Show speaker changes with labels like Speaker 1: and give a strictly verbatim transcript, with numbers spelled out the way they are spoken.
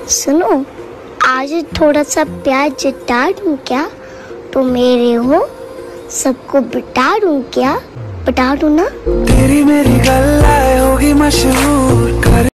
Speaker 1: सुनो, आज थोड़ा सा प्याज जटा दूं क्या? तो मेरे हो सबको बता दूं क्या? बता दूं ना?
Speaker 2: तेरी मेरी गल्ला होगी मशहूर।